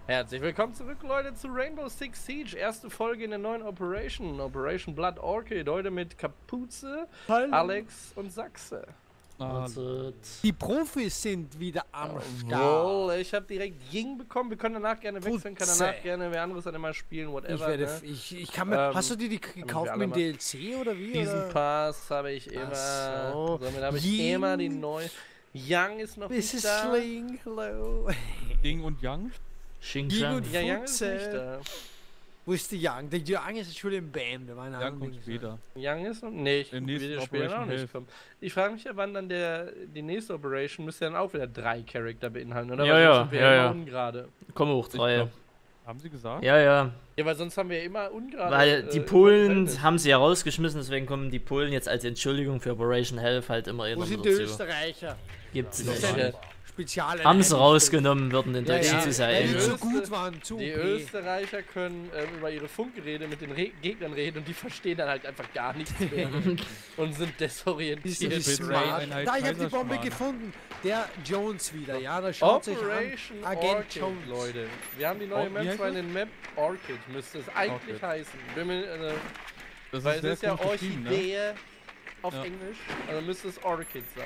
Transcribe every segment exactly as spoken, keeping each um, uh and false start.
Herzlich willkommen zurück, Leute, zu Rainbow Six Siege. Erste Folge in der neuen Operation. Operation Blood Orchid. Heute mit Kapuze, Hallo. Alex und Sachse. Also, die Profis sind wieder am Start. Jawohl, ich habe direkt Ying bekommen. Wir können danach gerne wechseln, kann danach Putze. gerne wer anderes dann immer spielen, whatever. Ich werde, ne? ich, ich kann mir, Ähm, hast du dir die gekauft mit dem D L C oder wie? Diesen oder? Pass habe ich immer. Ach so. Somit habe ich Ying. immer die neue. Young ist noch This nicht is da. Sling, hello. Ying und Yang? Xing Ying Shang. und Ja, Young ist Futze. nicht da. Wo ist der Young? Der Young ist schon im Bam, der war in Yang anderen kommt Dingen. später. Young ist noch. Nee, ich Im will nächsten das Spiel auch Operation nicht Health. kommen. Ich frage mich ja, wann dann der die nächste Operation müsste dann auch wieder drei Charakter beinhalten, oder? Ja, Weil ja, sonst sind wir ja, immer ja. ungerade. Komm hoch, Ich drei. glaub, haben sie gesagt? Ja, ja. Ja, weil sonst haben wir ja immer ungerade. Weil die äh, Polen Verhältnis. haben sie ja rausgeschmissen, deswegen kommen die Polen jetzt als Entschuldigung für Operation Health halt immer Wo immer sind mit die dazu. Österreicher? Gibt's Das ist nicht. eine Spezial. Haben sie rausgenommen, würden in Ja, Deutschland ja. zu sehr Weil die eng. zu Öster- gut waren, zu Die O P. Österreicher können ähm, über ihre Funkgeräte mit den Re Gegnern reden und die verstehen dann halt einfach gar nichts mehr und sind Bist du desorientiert. wie smart? Einheit Da, ich hab die Bombe Kaiserschmarrn. gefunden. Der Jones wieder, ja, da schaut sich an. Operation Agent Orchid, Jones. Leute. Wir haben die neue Oh, wie Map heißt zwar in das? den Map Orchid, müsste es eigentlich Orchid. heißen. Bin mir, äh, Das weil es sehr ist ja komisch geschrieben, ne? Orchidee auf Ja. Englisch, also müsste es Orchid sein.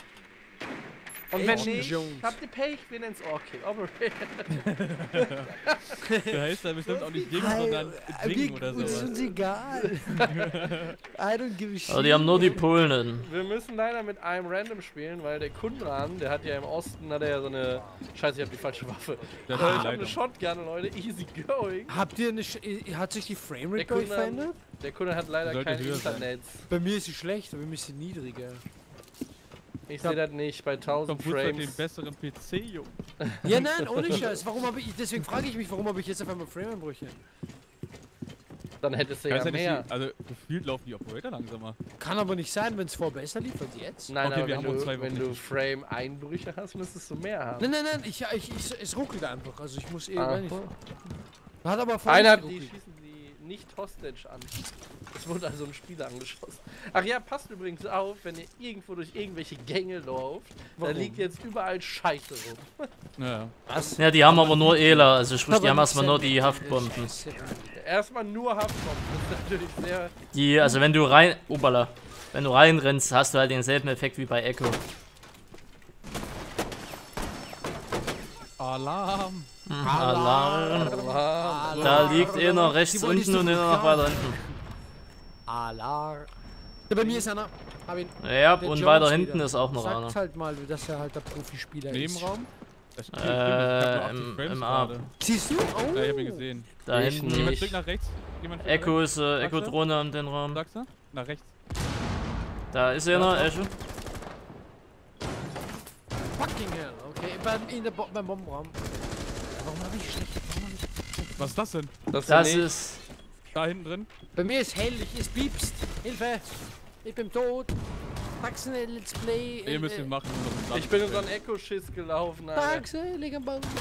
Und Agent wenn nicht, Jones. habt ihr Pech, wir nennen es Orchid. Operation. Der heißt ja bestimmt auch nicht Ying, Hi, sondern äh, Ding mir- oder Uns ist sowas. uns egal. I don't give a shit. Aber die haben nur die Polen. Wir müssen leider mit einem Random spielen, weil der Kundran, der hat ja im Osten, hat er ja so eine... Scheiße, ich hab die falsche Waffe. Der Äh, hat ich die hab eine Leitung. Shotgun, Leute, easy going. Habt ihr eine. Sch äh, hat sich die Der Framerate bei euch Kundran, verändert? der Kundran hat leider Sollte kein höher sein. Internet. Bei mir ist sie schlecht, aber bei mir ist sie niedriger. Ich sehe das nicht bei tausend Computer hat den Frames. besseren P C, Junge. Ja, nein, ohne Scheiß. Warum habe ich. Deswegen frage ich mich, warum habe ich jetzt auf einmal Frameeinbrüche? Dann hättest du Kann ja es ja nicht mehr. die, also gefühlt laufen die Operator langsamer. Kann aber nicht sein, wenn es vor besser lief als jetzt. Nein, Okay, aber wir wenn haben uns du, zwei Wochen wenn du nicht Frame-Einbrüche hast, müsstest du mehr haben. Nein, nein, nein, ich, ich, ich, es ruckelt einfach. Also ich muss eh. Ah. Wenn ich, hat aber voll Einer, die geruckelt. schießen die nicht Hostage an. Es wurde also ein Spieler angeschossen. Ach ja, passt übrigens auf, wenn ihr irgendwo durch irgendwelche Gänge lauft, da Warum? liegt jetzt überall Scheiße rum. Ja. Was? Ja, die haben aber nur E L A, also sprich, die Aber haben erstmal nur nicht die sehr- Haftbomben. Erstmal nur Haftbomben, das ist natürlich sehr... Die, also wenn du rein, obala, wenn du reinrennst, hast du halt denselben Effekt wie bei Echo. Alarm! Hm, Alarm. Alarm. Da liegt einer rechts Die wolltest unten du und einer noch ja. weiter hinten. Alarm. Ja, bei mir ist einer. Hab ihn. Ja, Der und Jones weiter wieder. hinten ist auch noch Sagt einer. halt mal, dass er halt der Profispieler ist. Nebenraum? Das stimmt, Äh, ich hab nur im- achtzig Frames im A. gerade. Siehst du? Oh. Ja, ich hab ihn gesehen. Da Ich hinten. nicht. Jemand fliegt nach rechts? Jemand fliegt Echo ist, äh, Sagst du? Echo-Drohne in den nach Raum. rechts? Sagst du? Nach rechts. Da ist einer, Echo. Fucking hell. Okay, beim, in der Bo beim Bombenraum. Warum hab ich schlecht? Warum hab ich... Was ist das denn? Das, Das nicht. ist. Da hinten drin? Bei mir ist hell, ich, es piepst. Hilfe! Ich bin tot. Taxen, Let's Play. Ihr müsst äh, ihn machen. um Ich bin in so einen Echo-Schiss gelaufen, Alter. Taxe, leg am Boden.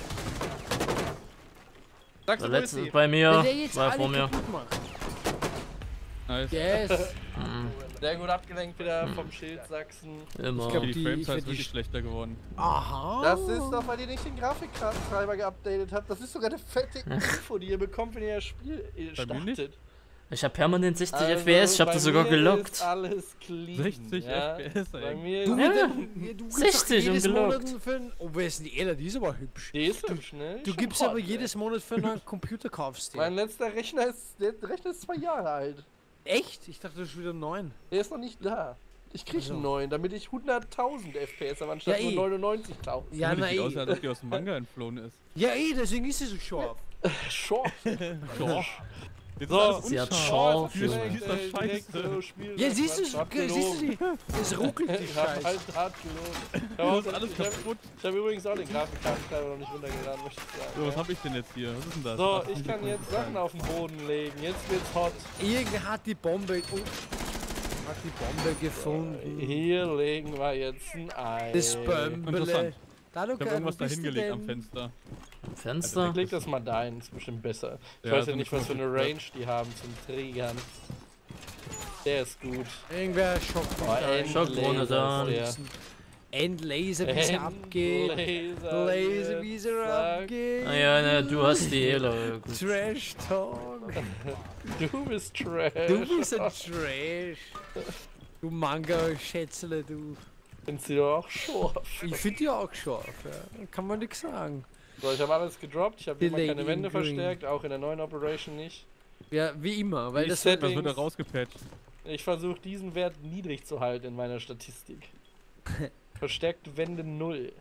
Sagst Der du, wo ist letzte sie? ist bei Wenn mir, der jetzt war alle vor mir. kaputt macht. Nice. Yes. Hm, Sehr gut abgelenkt wieder vom Schild Sachsen. immer. Ich glaub, Die die- Frames ich sind werd die wirklich sch- schlechter geworden. Aha. Das ist doch, weil ihr nicht den Grafiktreiber geupdatet habt. Das ist sogar eine fette Info, die ihr bekommt, wenn ihr das Spiel äh, Bei mir nicht. startet. Ich hab permanent sechzig Also, F P S, ich hab bei das sogar mir gelockt. Ist alles clean. sechzig ja? F P S, Bei ey. mir Du, ist Ja. mit dem, ja, du gibst sechzig doch jedes und gelockt. Monat für ein, oh, wer ist denn die Ella? Die ist aber hübsch. Die ist hübsch, ne? Du Schon gibst hot, aber ey. jedes Monat für einen Computer kaufst Mein den. letzter Rechner ist, der Rechner ist zwei Jahre alt. Echt? Ich dachte, das ist wieder neun. Der ist noch nicht da. Ich krieg Also. einen neuen, damit ich hunderttausend F P S habe, anstatt Ja, nur eh. neunundneunzigtausend. Ja, Sieht na aus, eh. als ob die aus dem Manga entflohen ist. Ja, eh, deswegen ist sie so scharf. Short. Doch. Jetzt So, ist alles sie hat unscharf. Schorf, Dieses Junge. Spiel ist doch scheiße. Ja, siehst du, Hab siehst du die? Es ruckelt die Ich hab Scheiße. halt hart gelogen. Du hast alles Ich hab, kaputt. ich hab übrigens auch den Grafikkartentreiber noch nicht runtergeladen, möchte ich sagen. So, was ja. hab ich denn jetzt hier? Was ist denn das? So, achtzig ich kann Sekunden. jetzt Sachen auf den Boden legen. Jetzt wird's hot. Irgendwer hat die Bombe. Oh, hat die Bombe gefunden. Hier legen wir jetzt ein Ei. Das Bömbele. Interessant. Da, du Ich hab irgendwas da hingelegt am Fenster. Fenster. Leg das mal dahin, ist bestimmt besser. Ich Ja, weiß so ja nicht, eine was für eine komische Range die haben zum Triggern. Der ist gut. Irgendwer schockt Oh, Schockdrohne da. Endlaser ist Endlaser, wie sie der. abgeht. Endlaser, Laser, wie sie zack. abgeht. Naja, na, du hast die Elo. Gut. Trash Talk. Du bist Trash. Du bist ein Trash. Du Manga-Schätzle, du. Findest du doch auch scharf. Ich finde die auch scharf, ja. Kann man nix sagen. So, ich habe alles gedroppt. Ich habe Die immer keine Lady Wände in Green. verstärkt, auch in der neuen Operation nicht. Ja, wie immer, weil Die das Set- Das wird da rausgepatcht. Ich versuche diesen Wert niedrig zu halten in meiner Statistik. Verstärkte Wände null.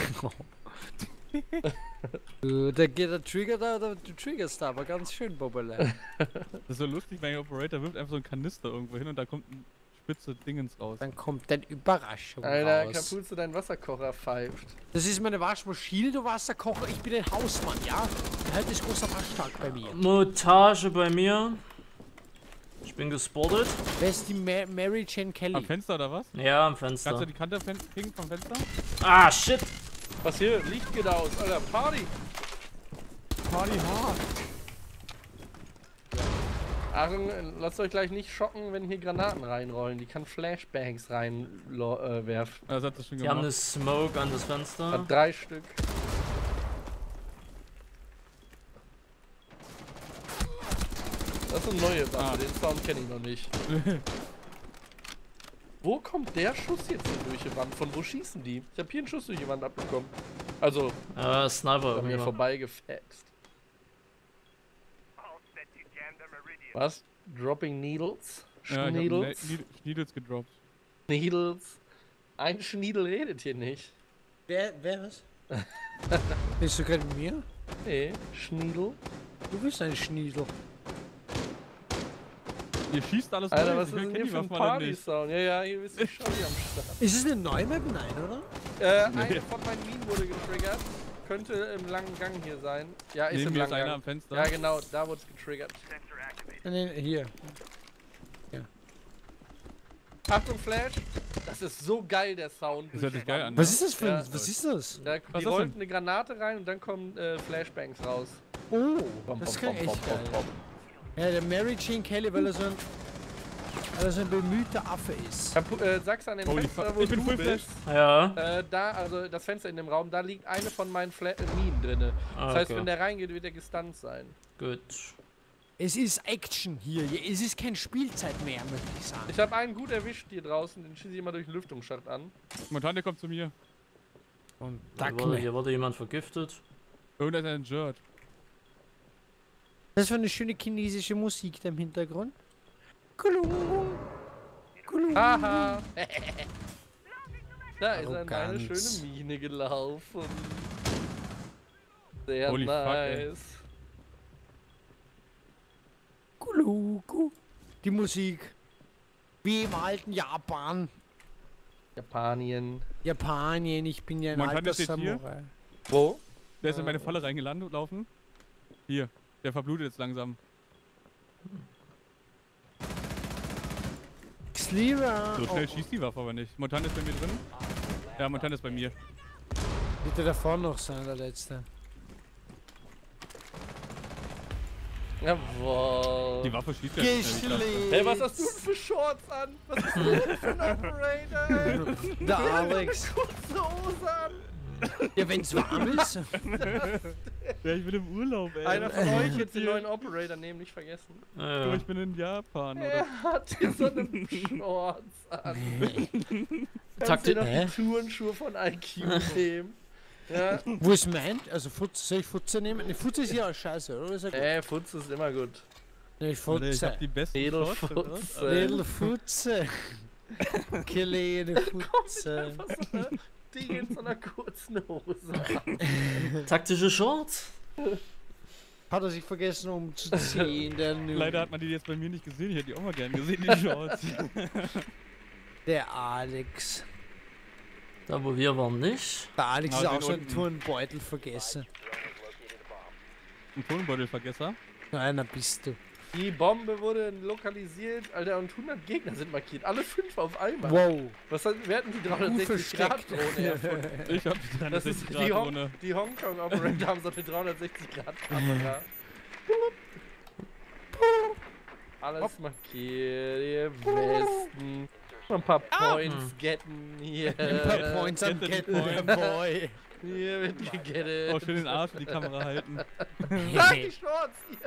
Uh, da geht der Trigger da, oder du triggerst da, aber ganz schön, Bobele. Das ist so lustig, mein Operator wirft einfach so einen Kanister irgendwo hin und da kommt ein spitze Dingens raus. Dann kommt dann Überraschung Alter, raus. Kapuze, dein Wasserkocher pfeift. Das ist meine Waschmaschine, du Wasserkocher, ich bin ein Hausmann, ja? Halt ist großer Waschtag bei mir. Montage bei mir. Ich bin gespottet. Wer ist die Ma Mary Jane Kelly? Am Fenster oder was? Ja, am Kannst du Fenster. die Kante fen- kriegen vom Fenster? Ah, shit. Was hier? Licht geht aus, Alter, Party! Party hard. Achtung, lasst euch gleich nicht schocken, wenn hier Granaten reinrollen. Die kann Flashbangs reinwerfen. Äh, werfen. Das hat das schon Die haben gemacht. eine Smoke an das Fenster. Hat drei Stück. Das ist eine neue Waffe, Ah. den Sound kenne ich noch nicht. Wo kommt der Schuss jetzt hier durch die Wand? Von wo schießen die? Ich habe hier einen Schuss durch die Wand abbekommen. Also, Ja, Sniper an mir irgendwie. vorbeigefetzt. Was? Dropping Needles? Ja, ich hab Schneedles? Schneedles? Schneedles gedroppt. Needles? Ein Schniedel redet hier nicht. Wer, wer was? Bist du gerade mit mir? Nee, Schniedel? Du bist ein Schniedel. Ihr schießt alles Alter, durch. was ist Wir denn kennen hier die für ein Waffen alle nicht. Party-Sound? Ja, ja, hier ist die Shotty am Start. Ist es eine neue Map? Nein, oder? Äh, eine von meinen Minen wurde getriggert. Könnte im langen Gang hier sein. Ja, ist Neben im mir ist langen einer Gang. am Fenster. Ja, genau, da wurde es getriggert. Nee, hier. Achtung, Flash! Das ist so geil, der Sound. Das durch hört sich die geil Wand. an. Was ist das für ein, Ja. was ist das? Da, Was die ist das rollt denn? eine Granate rein und dann kommen äh, Flashbangs raus. Oh, Bom, das bom, kann bom, echt bom, geil. bom, bom. Ja, der Mary Jane Kelly, weil er so ein, weil er so ein bemühter Affe ist. Kapu äh, sag's an dem Holy Fenster, fuck, wo ich bin du Full bist. Ja. Äh, da, also das Fenster in dem Raum, da liegt eine von meinen Fla äh, Minen drinne. Ah, Das heißt, okay. wenn der reingeht, wird er gestunt sein. Gut. Es ist Action hier. Es ist kein Spielzeit mehr, möchte ich sagen. Ich habe einen gut erwischt hier draußen, den schieße ich immer durch den Lüftungsschacht an. Momentan, der kommt zu mir. Und Hier wurde, hier wurde jemand vergiftet. Irgendwer ist ein Jerd. Das ist für eine schöne chinesische Musik da im Hintergrund. Kulung, kulung. Haha! Da ist er in meine Arroganz. schöne Mine gelaufen. Sehr Holy fuck, ey. nice. Kuluku. Die Musik. Wie im alten Japan. Japanien. Japanien, ich bin ja ein Man kann alter das jetzt hier? Samurai. Wo? Der ist in meine Falle reingelaufen. Hier. Der verblutet jetzt langsam. Slira. So schnell Oh, schießt die Waffe aber nicht. Montan ist bei mir drin. Ja, Montan ist bei mir. bitte da vorne noch sein, der letzte. Jawohl. Die Waffe schießt ja nicht schnell, die Klasse. Hey, was hast du denn für Shorts an? Was bist du denn für ein Operator? Der Alex. Kurze Hose an. Ja, wenn's warm ist. Ja, ich bin im Urlaub, ey. Einer von euch jetzt den neuen Operator nehmen, nicht vergessen. Aber Äh, ich bin in Japan, oder? Er hat hier so eine Shorts an. Kannst Taktik- dir noch Hä? die Turnschuhe von I Q nehmen. Ja. Wo ist mein? Also Futze, soll ich Futze nehmen? Ne, Futze ist ja auch scheiße, oder? Ist ja gut. Äh, Futz ist immer gut. Ne, ich Alter, ich Futze. hab die besten Edelfutze. Shorts, oder? Little Futze. Kleine Futze. Einfach so eine Ding in so einer kurzen Hose. taktische Shorts. Hat er sich vergessen umzuziehen, der Noob. Leider hat man die jetzt bei mir nicht gesehen. Ich hätte die auch mal gern gesehen, die Shorts. Der Alex. Da wo wir waren nicht. Der Alex Ah, ist den auch so ein unten. Turnbeutel vergessen. Ein Tonbeutelvergesser. Nein, da bist du. Die Bombe wurde lokalisiert, Alter, und hundert Gegner sind markiert. Alle fünf auf einmal. Wow. Was hat, wer hat denn die dreihundertsechzig Grad Drohne erfunden? Ich hab die Das ist dreihundertsechzig die, Grad Hong Drohne. die Hongkong Operator haben so eine dreihundertsechzig Grad Kamera. Alles markiert, ihr Westen. Mal ein paar Points getten hier. Ein paar Points am Get the Ketten, boy. Hier wird gegettet. Oh, schön den Arsch in die Kamera halten. Ah, die Shorts hier.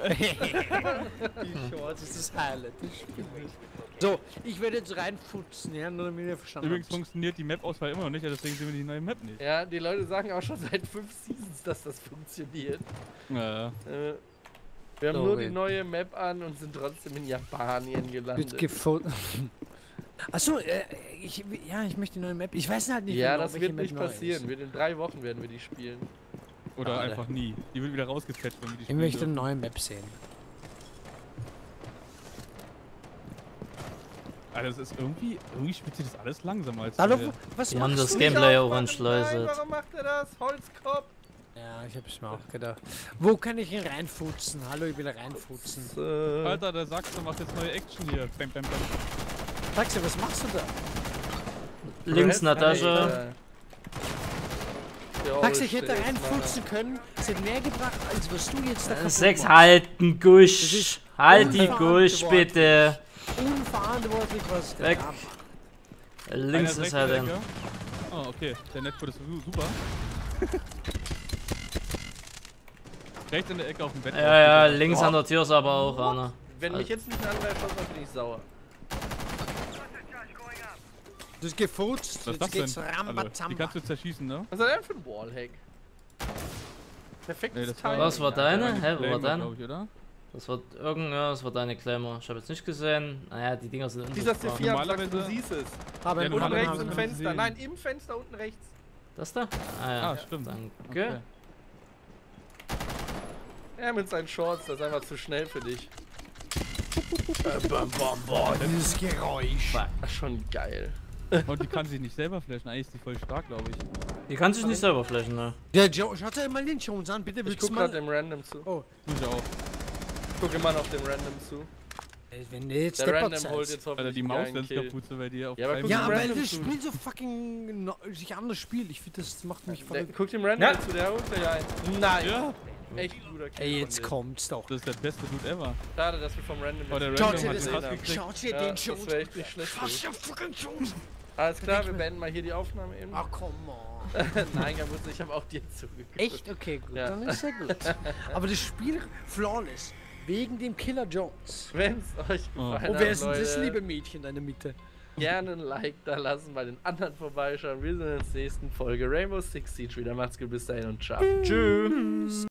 Die Shorts ist das Highlight des Spiels. So, ich werde jetzt reinfutzen, ja, nur damit ihr verstanden Übrigens habt. funktioniert die Map-Auswahl immer noch nicht, ja, deswegen sehen wir die neue Map nicht. Ja, die Leute sagen auch schon seit fünf Seasons, dass das funktioniert. Ja. Äh, wir haben Sorry. nur die neue Map an und sind trotzdem in Japanien Wird gelandet. gefunden. Achso, äh, ich, ja, ich möchte eine neue Map. Ich weiß halt nicht, Ja, genau, das welche wird Map nicht neu passieren. ist. Wir in drei Wochen werden wir die spielen. Oder Schade. einfach nie. Die wird wieder rausgepatcht, wenn wir die Ich spielen möchte eine dürfen. neue Map sehen. Alter, das ist irgendwie, irgendwie spielt sich das alles langsamer als Hallo, wir. was Die haben machst das du? Gameplay Nicht auch aufmachen, entschleusert. nein, warum macht er das? Holzkopf! Ja, ich hab's mir auch gedacht. Wo kann ich ihn reinfutzen? Hallo, ich will reinfutzen. Äh, Alter, der Sachse macht jetzt neue Action hier. Bam, bam, bam. Taxi, was machst du da? Links in der Tasche. Alter. Ja, Taxi, ich hätte Stress, reinfutzen können. Es hätte mehr gebracht, als was du jetzt da kaputt Sechs machst. halten, Das Gusch. ist Halt die unverantwortlich. Gusch, bitte. Unverantwortlich, was der Weg. macht. Links Einer ist rechts halt in ein. der Ecke. Oh, okay. Der Netcode ist su- super. Rechts in der Ecke auf dem Bett. Ja, ja, drauf. links an der Tür ist aber auch einer. Wenn mich jetzt nicht ein anderer erschossen hat, bin ich sauer. Du hast gefutzt, Was ist jetzt das geht's denn? Alter, die Rambazamba. kannst du zerschießen, ne? Was ist das denn für ein Wallhack? Perfektes Nee, das war- Timing. Was war Alter. deine? Meine Hä, wo war Flamer, deine? glaub ich, oder? Das war irgend, ja, das war deine Claimer. Ich habe jetzt nicht gesehen. Naja, die Dinger sind Dieser C unsichtbar. vier, Normalerweise- du siehst es. Aber Ja, im Unten normalerweise rechts Haben im kann man Fenster. sehen. Nein, im Fenster unten rechts. Das da? Ah ja. Ah, stimmt. Danke. Okay. Er mit seinen Shorts, das ist einfach zu schnell für dich. dieses Geräusch. Ach, schon geil. Und die kann sich nicht selber flashen. Eigentlich ist die voll stark, glaube ich. Die kann sich nicht selber flächen, ne? Der Joe, schaut dir mal den Jones an, bitte Ich willst guck du grad mal... dem Random zu. Oh, Muss ich auch. Ich guck immer noch dem Random zu. ey, wenn der jetzt Der Steppert Random holt seid. jetzt Alter, hoffentlich die einen Maus geilen ist Kill. kaputt, weil die auf Ja, aber Prime- guck Ja, dem weil Random das zu. Spiel so fucking no, sich anders spielt. Ich finde, das macht mich Der, verrückt. guck dem Random Ja. zu, der holt gleich ein. Nein! Ja, Echt guter Kill. Ey, von jetzt dir. kommt's doch. das ist der beste Dude ever. Schade, dass wir vom Random Oh, der jetzt Schaut Random dir hat das den gesehen Hass haben. gekriegt. Schaut dir Ja, den das Jones wäre echt nicht schlecht. Schaut für dir dich. fucking Jones. Alles klar, wir beenden mal hier die Aufnahme eben. Ach, komm on. Nein, Gabus, ich habe auch dir zugeguckt. Echt? Okay, gut. Ja. Dann ist ja gut. Aber das Spiel flawless. Wegen dem Killer Jones. Wenn es euch Oh. gefallen Und wer hat, ist denn das Leute, liebe Mädchen in deiner Mitte? gerne ein Like da lassen, bei den anderen vorbeischauen. Wir sehen uns in der nächsten Folge Rainbow Six Siege wieder. Macht's gut, bis dahin und ciao. Tschüss.